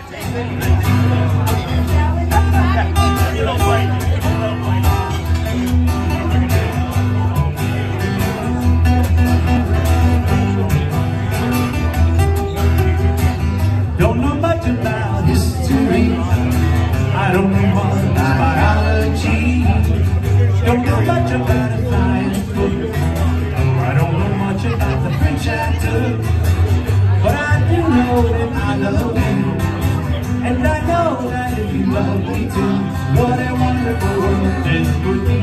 Don't know much about history. I don't know much about biology. Don't know much about a science book. I don't know much about the French I took. But I do know that I love you. And I know that if you love me too, what a wonderful world this would be.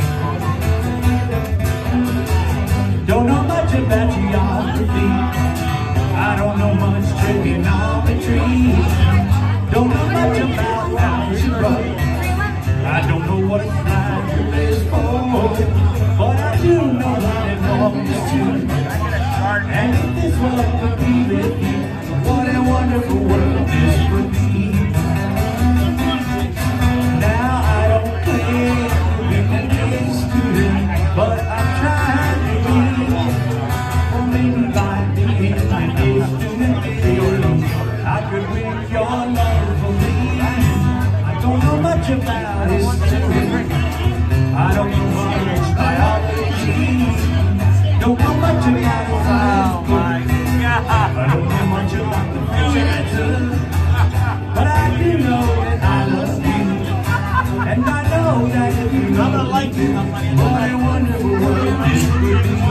Don't know much about geography. I don't know much trigonometry. Don't know much about algebra. I don't know what a slider is for. But I do know what it belongs to. And if this world could be with you, what a wonderful world this would be. Now I don't claim to be a good student, but I'm trying to be. Or maybe by being my good student video, I could win your love for me. I don't know much about history. I don't know much biology. Don't know much about science. I don't know much about the future. But I do know that I love you. And I know that if you love me, what a wonderful world this would be.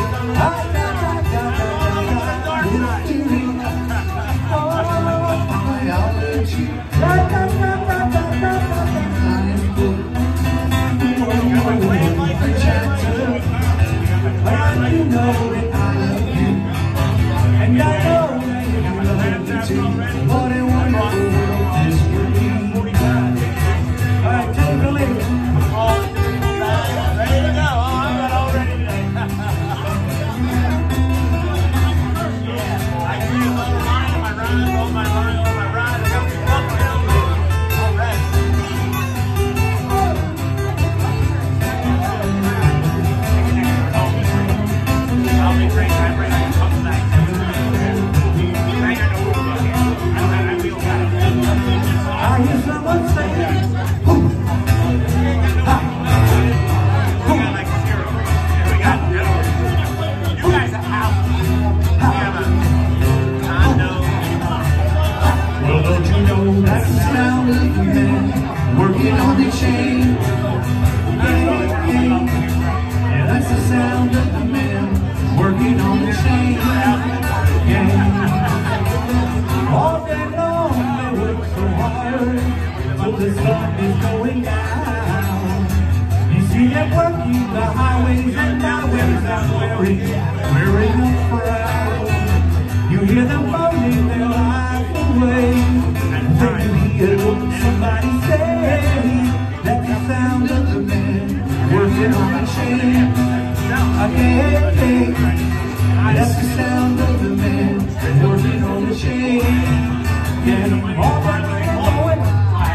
What a wonderful world this would be. All right, take a listen. Ready to go. I'm not all ready today. I agree with all mine, my ride, all my ride, all my ride. All right. I'll be great. I bring it up back. I hear someone say, well, don't you know that's the sound of the man working on the chain? Yeah, that's the sound of the man working on the chain. Yeah. All day long they work so hard till the sun is going down. You see them working the highways and byways out wearing a frown. You hear them burning their lives away, and then you hear somebody say, that's the sound of the man working on the chain. Again, that's the sound of the man working on the chain. Yeah, all that going.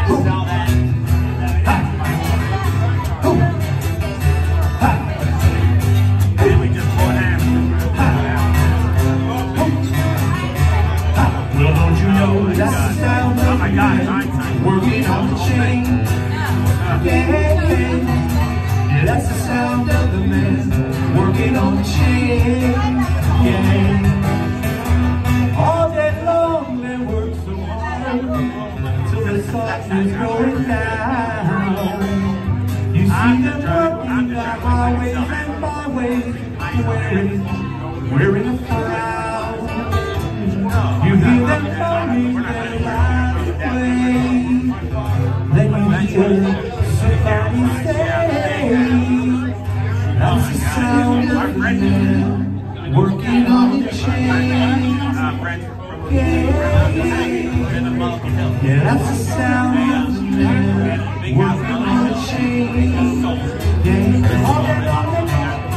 Well, don't you know that's the sound of the man working on the chain? Yeah, that's the sound of the man working on the chain. Yeah. All day long they work so hard till the sun is going down. You see them working the highways and byways, wearing a frown. You hear them burning their lives away. Then you hear somebody say, that's the sound of the man working on the chain. Yeah, that's the sound of the man working on the chain. Yeah, all day long they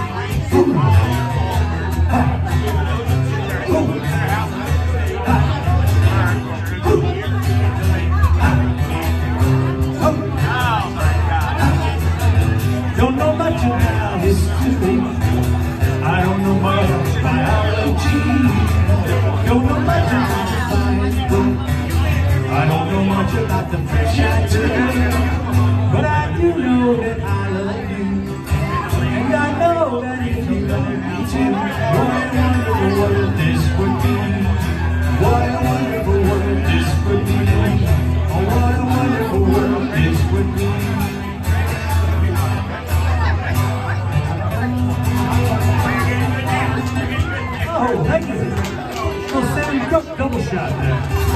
don't know much about history. I don't know much biology. Don't know much about science book. I much about the fish I took, but I do know that I love you, and I know that if you love me too, what a wonderful world this would be. What a wonderful world this would be. Oh, what a wonderful world this would be. Oh, thank you. Oh, Sam Cooke double shot there.